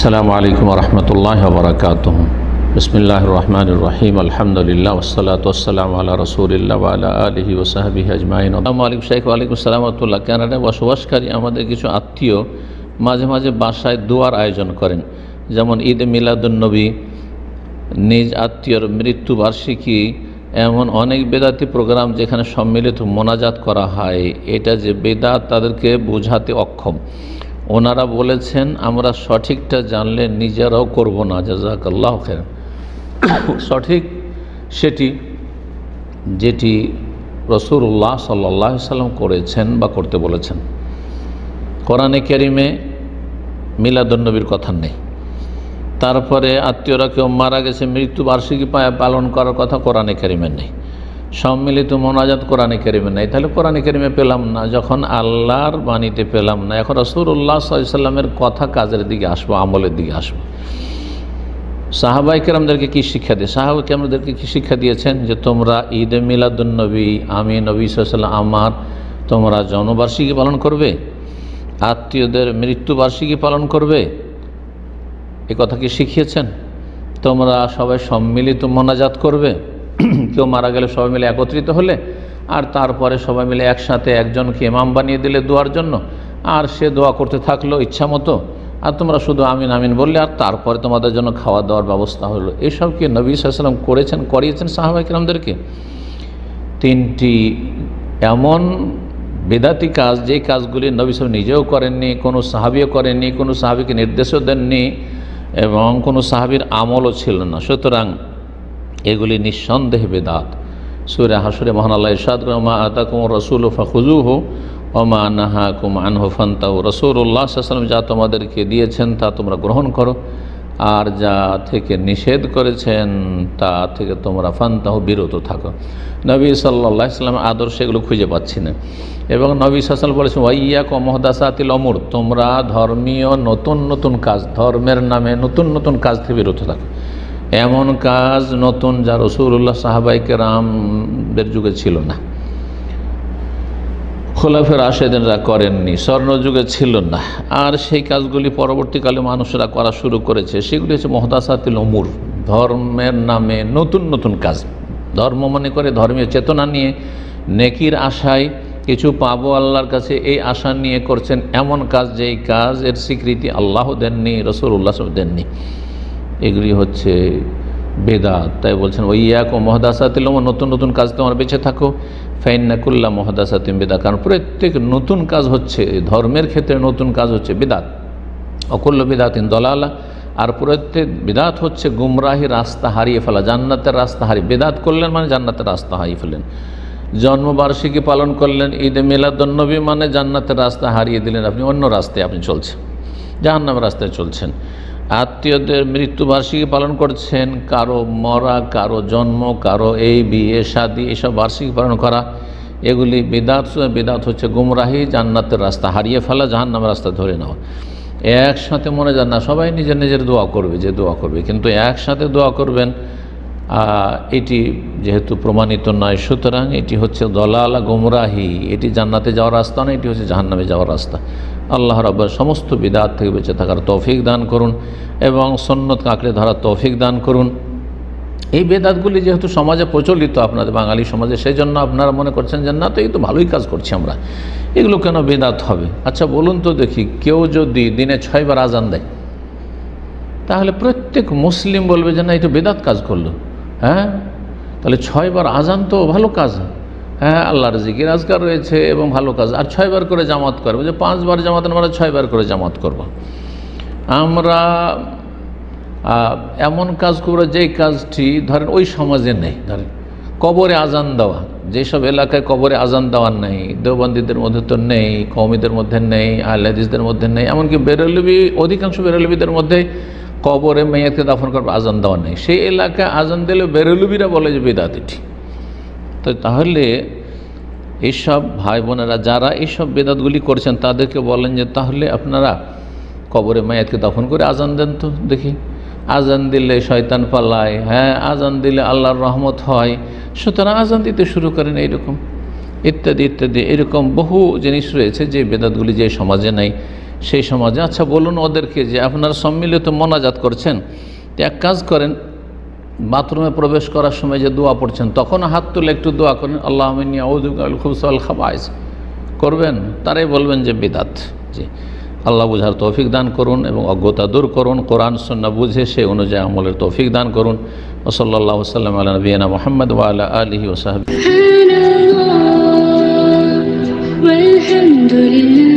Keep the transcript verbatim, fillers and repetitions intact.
আসসালামু আলাইকুম রহমতুল্লাহ বারাকাতুহু। বিসমিল্লাহির রহমানির রহিম। আলহামদুলিল্লাহ ওয়াসসালাতু ওয়াসসালামু আলা রাসূলিল্লাহ ওয়া আলা আলিহি ওয়া সাহবিহি আজমাইন। আসসালামু আলাইকুম শাইখ। ওয়ালাইকুম আসসালাম ওয়া রাহমাতুল্লাহ। কানাডায় বসবাসকারী আমাদের কিছু আত্মীয় মাঝে মাঝে বাসায় দোয়ার আয়োজন করেন, যেমন ঈদ মিলাদুন্নবী, নিজ আত্মীয়র মৃত্যুবার্ষিকী, এমন অনেক বেদাতি প্রোগ্রাম যেখানে সম্মিলিত মোনাজাত করা হয়। এটা যে বেদাত তাদেরকে বোঝাতে অক্ষম। ওনারা বলেছেন আমরা সঠিকটা জানলে নিজেরাও করব না। জাযাকাল্লাহু খাইর। সঠিক সেটি যেটি রাসূলুল্লাহ সাল্লাল্লাহু আলাইহি সাল্লাম করেছেন বা করতে বলেছেন। কোরআনে কারিমে মিলাদুন্নবীর কথা নেই। তারপরে আত্মীয়রা কেউ মারা গেছে, মৃত্যুবার্ষিকী পালন করার কথা কোরআনে কারিমে নেই। সম্মিলিত মোনাজাত কোরআনে কারিমে নেই। তাহলে কোরআনে কারিমে পেলাম না, যখন আল্লাহর বাণীতে পেলাম না, এখন রাসূলুল্লাহ সাল্লাল্লাহু আলাইহি সাল্লামের কথা কাজের দিকে আসবো, আমলের দিকে আসবো। সাহাবায়ে কেরামদেরকে কী শিক্ষা দিয়ে সাহাবায়ে কেরামদেরকে কী শিক্ষা দিয়েছেন? যে তোমরা ঈদে মিলাদুন্নবী, আমি নবী সাল্লাল্লাহু আলাইহি ওয়াসাল্লাম আমার, তোমরা জন্মবার্ষিকী পালন করবে, আত্মীয়দের মৃত্যুবার্ষিকী পালন করবে, এ কথা কি শিখিয়েছেন? তোমরা সবাই সম্মিলিত মোনাজাত করবে, কেউ মারা গেলে সবাই মিলে একত্রিত হলে, আর তারপরে সবাই মিলে একসাথে একজনকে ইমাম বানিয়ে দিলে দোয়ার জন্য, আর সে দোয়া করতে থাকলো ইচ্ছা মতো, আর তোমরা শুধু আমিন আমিন বললে, আর তারপরে তোমাদের জন্য খাওয়া দাওয়ার ব্যবস্থা হলো। এসব কি নবী সাল্লাল্লাহু আলাইহি ওয়াসাল্লাম করেছেন, করিয়েছেন সাহাবায়ে কেরামদেরকে? তিনটি এমন বেদাতি কাজ, যে কাজগুলি নবী সাল্লাল্লাহু আলাইহি ওয়াসাল্লাম নিজেও করেননি, কোনো সাহাবিও করেননি, কোনো সাহাবিকে নির্দেশও দেননি, এবং কোনো সাহাবীর আমলও ছিল না। সুতরাং এগুলি নিঃসন্দেহে বেদাত। সূরা হাশরে মহান আল্লাহ ইরশাদ করেন, মা আতাকুমুর রাসূলু ফাখুযুহু ওয়া মা নাহাকুম আনহু ফান্তাহু। রাসূলুল্লাহ সাল্লাল্লাহু আলাইহি ওয়াসাল্লাম যা তোমাদেরকে দিয়েছেন তা তোমরা গ্রহণ করো, আর যা থেকে নিষেধ করেছেন তা থেকে তোমরা ফান্তাহু, বিরত থাকো। নবী সাল্লাল্লাহু আলাইহি ওয়াসাল্লামের আদর্শ এগুলো খুঁজে পাচ্ছি না। এবং নবী সাল্লাল্লাহু আলাইহি ওয়াসাল্লাম বলেছেন, ওয়াইয়াকুম মুহদাসাতিল উমুর, তোমরা ধর্মীয় নতুন নতুন কাজ, ধর্মের নামে নতুন নতুন কাজ থেকে বিরত থাকো। এমন কাজ নতুন যা রাসূলুল্লাহ সাহাবায়ে কেরামদের যুগে ছিল না, খোলাফায়ে রাশেদিনরা করেননি, স্বর্ণযুগে ছিল না, আর সেই কাজগুলি পরবর্তীকালে মানুষরা করা শুরু করেছে। সেগুলি হচ্ছে মুহদাসাতুল উমুর, ধর্মের নামে নতুন নতুন কাজ। ধর্ম মনে করে ধর্মীয় চেতনা নিয়ে, নেকির আশায় কিছু পাবো আল্লাহর কাছে, এই আশা নিয়ে করছেন এমন কাজ, যেই কাজের স্বীকৃতি আল্লাহ দেননি, রাসূলুল্লাহ সাল্লাল্লাহু আলাইহি ওয়াসাল্লাম দেননি। এগুলি হচ্ছে বেদাত। তাই বলছেন ওয়াইয়াকুম মুহদাসাতিল উমুর, নতুন নতুন কাজ তোমরা বেঁচে থাকো। ফাইন্না কুল্লা মুহদাসাতিন বিদআহ, কারণ প্রত্যেক নতুন কাজ হচ্ছে, ধর্মের ক্ষেত্রে নতুন কাজ হচ্ছে বিদআত। অকুল্লু বিদআতিন দালালা, আর প্রত্যেক বিদআত হচ্ছে গুমরাহি, রাস্তা হারিয়ে ফেলা, জান্নাতের রাস্তা হারিয়ে। বিদআত করলেন মানে জান্নাতের রাস্তা হারিয়ে ফেলেন। জন্মবার্ষিকী পালন করলেন, ঈদে মিলাদুন্নবী মানে জান্নাতের রাস্তা হারিয়ে দিলেন, আপনি অন্য রাস্তায় আপনি চলছেন, জাহান্নামের রাস্তায় চলছেন। আত্মীয়দের মৃত্যুবার্ষিকী পালন করছেন, কারো মরা, কারো জন্ম, কারো এই বিয়ে শাদী, এসব বার্ষিকী পালন করা, এগুলি বিদআত। বিদআত হচ্ছে গুমরাহি, জান্নাতের রাস্তা হারিয়ে ফেলা, জাহান্নামের রাস্তা ধরে নেওয়া। একসাথে মনে যান না, সবাই নিজের নিজের দোয়া করবে, যে দোয়া করবে, কিন্তু একসাথে দোয়া করবেন এটি যেহেতু প্রমাণিত নয়, সুতরাং এটি হচ্ছে দলালা, গুমরাহি। এটি জান্নাতে যাওয়ার রাস্তা না, এটি হচ্ছে জাহান্নামে যাওয়ার রাস্তা। আল্লাহ রাব্বুল সমস্ত বিদআত থেকে বেঁচে থাকার তৌফিক দান করুন, এবং সুন্নত আঁকড়ে ধরার তৌফিক দান করুন। এই বেদাতগুলি যেহেতু সমাজে প্রচলিত, আপনাদের বাঙালি সমাজে, সেই জন্য আপনারা মনে করছেন যে না, তো এই তো ভালোই কাজ করছি আমরা, এগুলো কেন বেদাত হবে? আচ্ছা বলুন তো দেখি, কেউ যদি দিনে ছয়বার আজান দেয়, তাহলে প্রত্যেক মুসলিম বলবে যে না, এই তো বেদাত কাজ করলো। হ্যাঁ, তাহলে ছয়বার আজান তো ভালো কাজ, হ্যাঁ, আল্লাহর জিকির আজকার রয়েছে এবং ভালো কাজ। আর ছয়বার করে জামাত করবো, যে পাঁচবার জামাত আমরা ছয়বার করে জামাত করব। আমরা এমন কাজ করবো যেই কাজটি ধরেন ওই সমাজে নেই। ধরেন কবরে আজান দেওয়া, যেসব এলাকায় কবরে আজান দেওয়ার নেই, দেওবন্দীদের মধ্যে তো নেই, কওমীদের মধ্যে নেই, আহলে হাদিসদের মধ্যে নেই, এমনকি বেরেলভি, অধিকাংশ বেরেলভিদের মধ্যে কবরে মেয়েকে দাফন করবে, আজান দেওয়া নেই। সেই এলাকায় আজান দিলে বেরেলভিরা বলে যে বিদআত এটি। তো তাহলে এইসব ভাই বোনেরা যারা এইসব বেদাতগুলি করছেন, তাদেরকে বলেন যে তাহলে আপনারা কবরে মায়াতকে দাফন করে আজান দেন তো দেখি। আজান দিলে শয়তান পালায়, হ্যাঁ, আজান দিলে আল্লাহর রহমত হয়, সুতরাং আজান দিতে শুরু করেন। এইরকম ইত্যাদি ইত্যাদি এরকম বহু জিনিস রয়েছে যে বেদাতগুলি যে সমাজে নেই সেই সমাজে। আচ্ছা বলুন ওদেরকে যে আপনারা সম্মিলিত মোনাজাত করছেন, এক কাজ করেন, বাথরুমে প্রবেশ করার সময় যে দোয়া পড়ছেন তখন হাত তুলে একটু দোয়া করেন, আল্লাহুম্মা ইন্নী আউযু বিকা মিনাল খুবুসি ওয়াল খাবায়েস করবেন, তারাই বলবেন যে বিদাত। জি, আল্লাহ বুঝার তৌফিক দান করুন এবং অজ্ঞতা দূর করুন, কোরআন সুন্নাহ বুঝে সে অনুযায়ী আমলের তৌফিক দান করুন। ওয়া সাল্লাল্লাহু ওয়া সাল্লাম আলা নবিয়িনা মুহাম্মদ ওয়া আলা আলিহি ওয়া সাহবিহি।